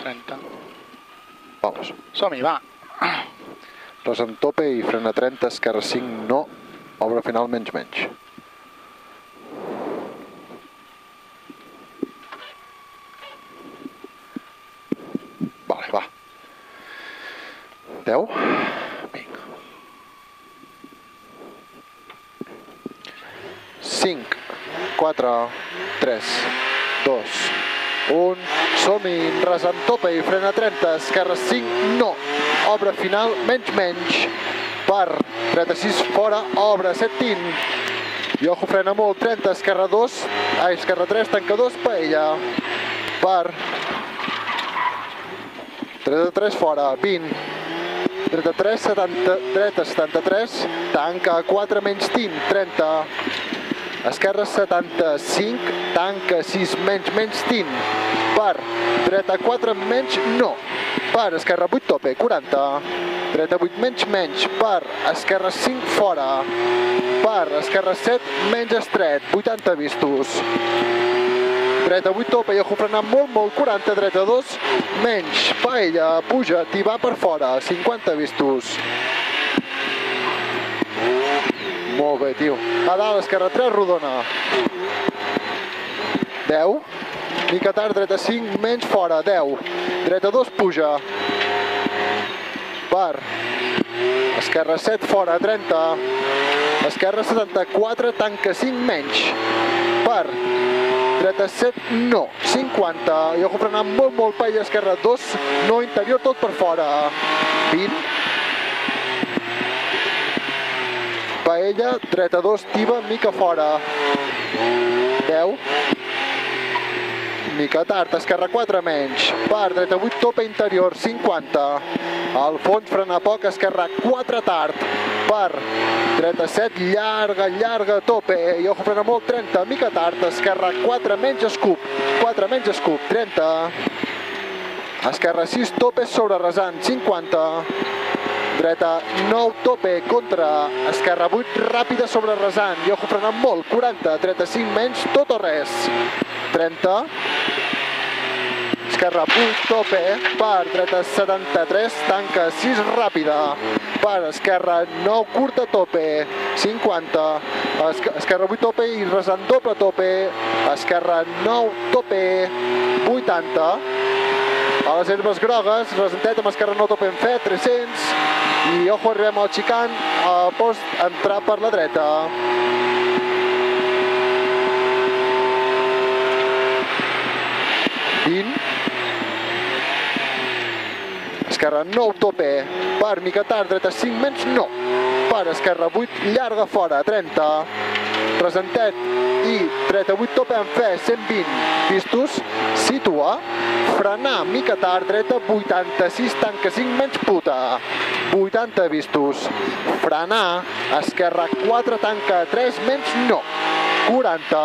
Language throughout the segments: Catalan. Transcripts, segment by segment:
30. Vamos. Som-hi, va. Res en tope i frena 30, esquerra 5, no. Obra final menys. Vale, va. 10. Vinga. 5, 4, 3, 2, 1. Som-hi, res en tope i frena 30, esquerra 5, no. Obra final menys. Per dreta 6 fora, obre 7 tint. I ojo, frena molt, 30, esquerra 2, esquerra 3, tanca 2, paella. Per dreta 3 fora, 20. Dreta 3, 70, dreta 73, tanca 4 menys tint, 30. Esquerra 75, tanca 6 menys tint. Per dreta 4 menys, no. Per esquerra 8 tope, 40. Dreta 8 menys, per esquerra 5 fora. Per esquerra 7 menys estret, 80 vistos. Dreta 8 tope i ojo frenant molt, 40. Dreta 2 menys, paella, puja, t'hi va per fora, 50 vistos. Molt bé, tio. A dalt, esquerra 3, rodona. 10. Mica tard, dreta 5, menys fora, 10. Dreta 2, puja. Per esquerra 7, fora, 30. Esquerra 74, tanca 5, menys. Per dreta 7, no, 50. I ojo frenant molt, paella, esquerra 2, no, interior, tot per fora. 20. Paella, dreta 2, tiba, mica fora. 10. Mica tard, esquerra 4 menys. Per dreta 8, tope interior, 50. Al fons, frena poc, esquerra 4 tard. Per dreta 7, llarga, tope. I ojo, frena molt, 30. Mica tard, esquerra 4 menys escup. 4 menys escup, 30. Esquerra 6, tope sobre rasant, 50. Dreta 9, tope, contra, esquerra 8, ràpida sobre rasant, i ojo frenant molt, 40, dreta 5 menys, tot o res, 30, esquerra 8, tope, per dreta 73, tanca 6, ràpida, per esquerra 9, curta, tope, 50, esquerra 8, tope i rasant doble, tope, esquerra 9, tope, 80, a les herbes grogues, resentet amb esquerra 9, tope en fe, 300, i ojo, arribem al xicant, a post, entrar per la dreta. 20. Esquerra 9, tope, per mica tard, dreta 5 menys, no. Per esquerra 8, llarga fora, 30. Presentet i dreta 8, tope en fe, 120. Vistos, situa, frenar, mica tard, dreta 86, tanca 5 menys, puta. 80 vistos. Frenar, esquerra 4, tanca 3 menys, no. 40.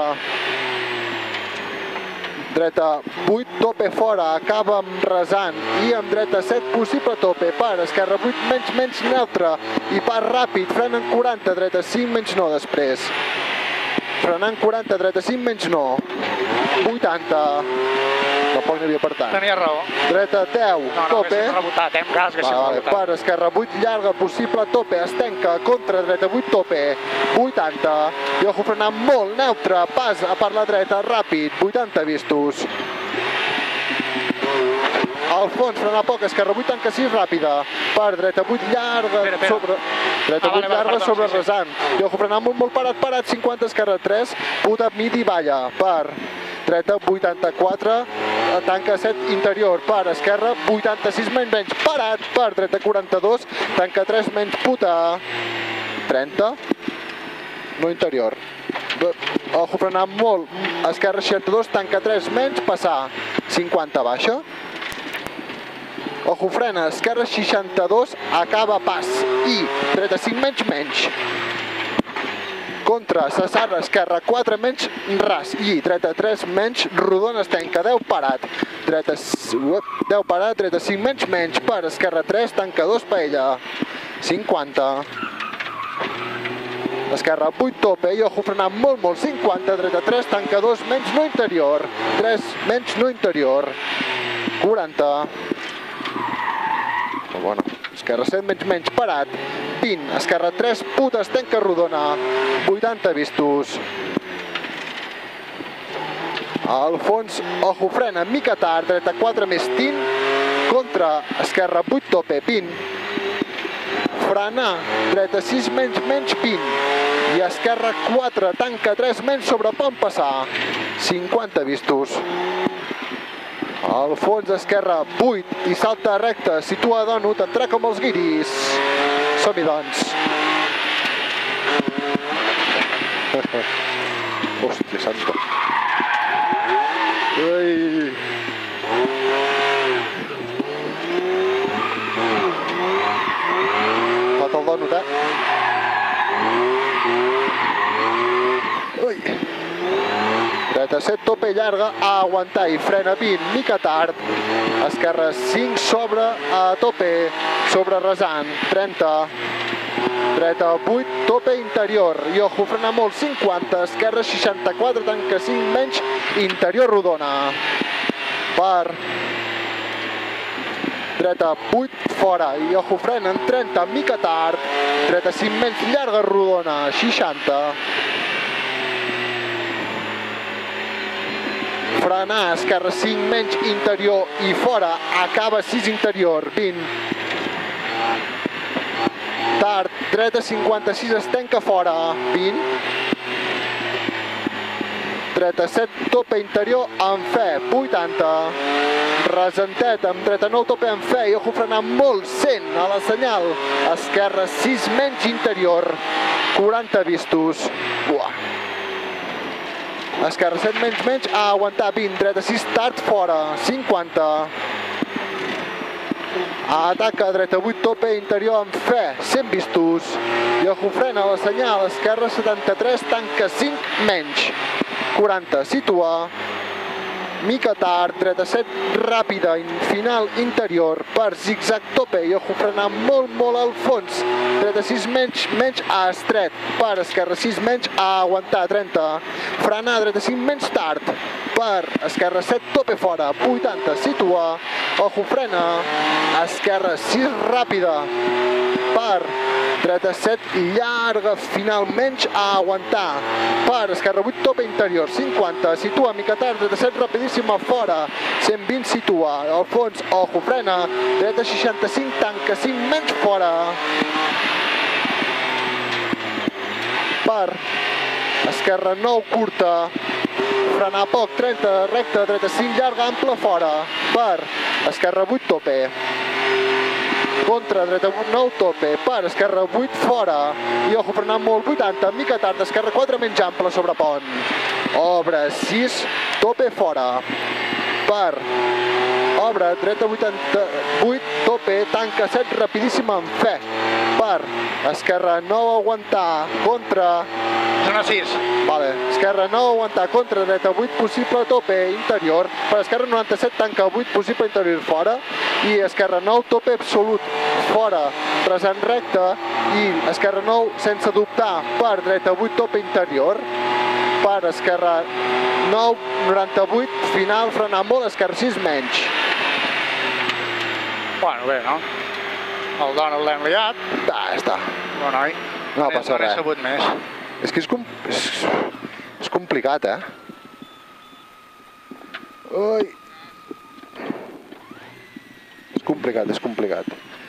Dreta 8, tope fora, acaba amb rasant i amb dreta 7, possible tope, per esquerra 8 menys neutre i pas ràpid, frena en 40, dreta 5 menys no després. Frenant 40, dreta 5 menys no. 80. Tampoc n'hi havia per tant. Tenia raó. Dreta 10, no, tope. No, rebotat, en cas que rebotat. Per esquerra 8, llarga, possible tope, es tanca, contra dreta 8, tope, 80. I ojo frenant molt, neutre, pas a per la dreta, ràpid, 80 vistos. Al fons, frenar poc, esquerra 8, tanca 6, ràpida. Per dreta 8, llarga, sobre... Dreta 8, llarga, sobre rasant. I ojo frenant molt, parat, 50, esquerra 3, puta, midi, balla. Per dreta 84, tanca 7, interior. Per esquerra 86, menys, parat. Per dreta 42, tanca 3, menys, puta. 30, no interior. Ojo frenant molt, esquerra 62, tanca 3, menys, passar. 50, baixa. Ojo, frena, esquerra 62, acaba pas, i dreta 5 menys. Contra, s'assarra, esquerra 4 menys, ras, i dreta 3 menys, rodona, es tanca, 10 parat. Dreta 10 parat, dreta 5 menys, per esquerra 3, tanca 2, paella. 50. Esquerra 8, tope, i ojo, frenant molt, 50, dreta 3, tanca 2 menys, no interior. 3 menys, no interior. 40. Molt bona. Esquerra 7, menys, parat. 20. Esquerra 3, putes, tanca rodona. 80 vistos. Al fons, ojo, frena, mica tard. Dreta 4 més tint. Contra, esquerra 8, tope, pin. Frenar, dreta 6, menys, pin. I esquerra 4, tanca 3, menys sobre pont passar. 50 vistos. Al fons, esquerra 8 i salta recta, situa Donut, entrar com els guiris. Som-hi, doncs. Hòstia santa. Ai. Fot el Donut, Ui. Dreta 7, tope llarga, a aguantar i frena 20, mica tard. Esquerra 5, sobre a tope, sobre rasant, 30. Dreta 8, tope interior, i ojo, frena molt, 50. Esquerra 64, tanca 5, menys, interior rodona. Per dreta 8, fora, i ojo, frena en 30, mica tard. Dreta 5, menys, llarga rodona, 60. Frenar, esquerra 5, menys, interior i fora, acaba 6 interior, 20. Tard, dreta 56, es tanca fora, 20. Dreta 7, tope interior, amb fe, 80. Resentet, amb dreta 9, tope amb fe, i ojo, frenar molt, 100, a la senyal. Esquerra 6, menys, interior, 40 vistos. Buah. Esquerra 7, menys, a aguantar, 20, dreta 6, tard, fora, 50. Ataca, dreta 8, tope interior amb fe, 100 vistos. I ojo, frena la senyal, esquerra 73, tanca 5, menys, 40, situa. Mica tard, dreta 7, ràpida, final interior, per zigzag tope, i ojo, frenar molt al fons. Dreta 6, menys, a estret, per esquerra 6, menys, a aguantar, 30. Frenar, dreta 5, menys tard, per esquerra 7, tope fora, 80, situa. Ojo, frena, esquerra 6, ràpida, per dreta 7, llarga, final, menys, a aguantar. Per esquerra 8, tope interior, 50, situa, mica tard, dreta 7, rapidíssima, fora, 120, situa. Al fons, ojo, frena, dreta 65, tanca 5, menys, fora. Per esquerra 9, curta, frenar poc, 30, recta, dreta 5, llarga, ampla, fora. Per esquerra 8, tope. Contra, dreta 9, tope, per esquerra 8, fora, i ojo, frenar molt, 80, mica tard, esquerra 4, menys ample, sobre pont. Obre, 6, tope, fora, per, obre, dreta 88, tope, tanca 7, rapidíssima, amb fe, per, esquerra 9, aguantar, contra, Zona 6. vale, esquerra 9, aguantar, contra, dreta 8, possible, tope, interior, per esquerra 97, tanca 8, possible, interior, fora, i esquerra 9, tope absolut, fora, rasant recte, i esquerra 9, sense dubtar, per dreta 8, tope interior, per esquerra 9, 98, final, frenar molt, esquerra 6, menys. Bueno, bé, no? El Donut l'hem liat. Ja està. No, noi. No passa res. No n'he sabut més. És que és complicat, Ui. És complicat.